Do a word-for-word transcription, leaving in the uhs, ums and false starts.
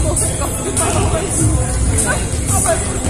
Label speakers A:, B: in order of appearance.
A: もう、せっかく作った方がいい。